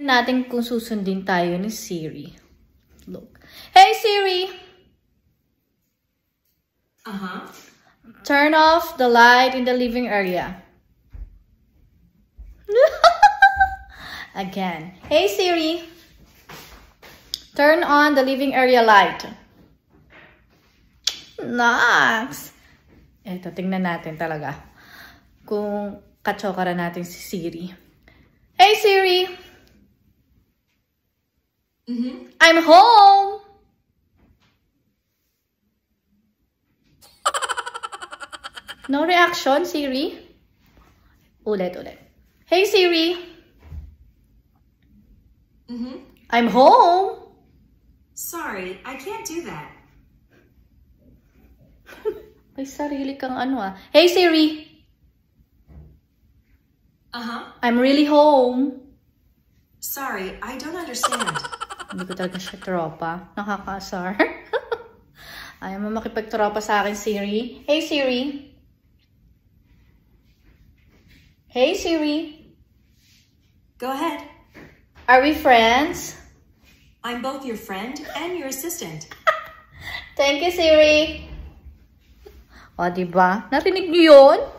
natin kung susundin tayo ni Siri. Look. Hey Siri! Turn off the light in the living area. Again. Hey Siri! Turn on the living area light. Nice! Eto, tingnan natin talaga kung katsokara natin si Siri. Hey Siri! I'm home! No reaction, Siri? Ulit. Hey Siri! I'm home! Sorry, I can't do that. May sarili kang ano ah. Hey Siri! I'm really home. Sorry, I don't understand. Hindi ko talaga siya tropa. Nakakaasar. Ayaw mo makipagtropa sa akin, Siri. Hey Siri! Hey Siri! Go ahead. Are we friends? I'm both your friend and your assistant. Thank you, Siri. O, diba? Narinig niyo yun?